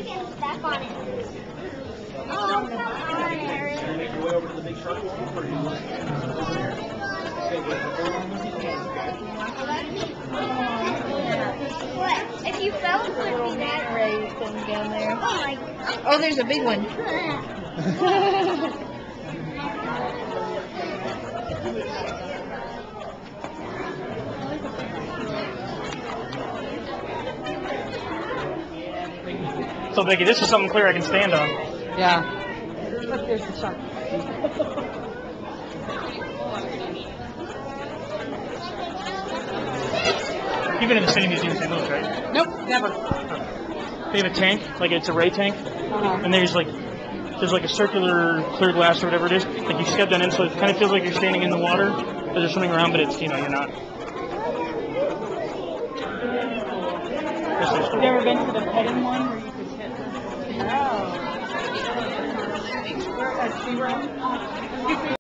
Step on it. Oh, come on, Eric. You make your way over to the big shark wall, or do you want to What? If you fell, it would be that Ray thing down there. Oh my God. Oh, there's a big one. So, Becky, this is something clear I can stand on. Yeah. Look, there's the shark. Even in the City Museum, St. Louis, right? Nope, never. They have a tank, like it's a ray tank, and there's like a circular clear glass or whatever it is. Like you step down in, so it kind of feels like you're standing in the water, but there's something around, but it's, you're not. Have you ever been to the petting one where you could hit? Oh. Where at Stingrays?